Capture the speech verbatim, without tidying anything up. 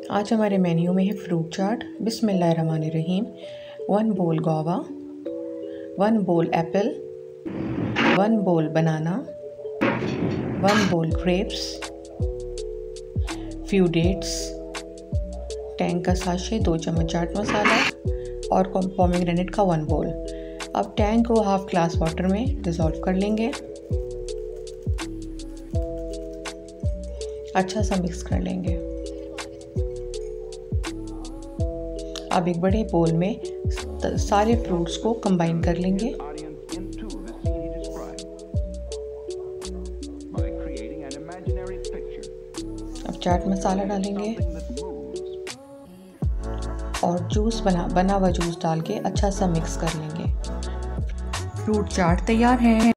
आज हमारे मेन्यू में है फ्रूट चाट। बिस्मिल्लाहिर्रहमानिर्रहीम। One bowl guava, one bowl apple, one bowl banana, one bowl grapes, few dates, Tang का साशे, दो चम्मच चाट मसाला और पोमेग्रेनेट का वन बोल। अब टैंग को हाफ ग्लास वाटर में डिज़ोल्व कर लेंगे। अच्छा सा मिक्स कर लेंगे। अब एक बड़े बोल में सारे फ्रूट्स को कंबाइन कर लेंगे। अब चाट मसाला डालेंगे और जूस बना बना हुआ जूस डाल के अच्छा सा मिक्स कर लेंगे। फ्रूट चाट तैयार है।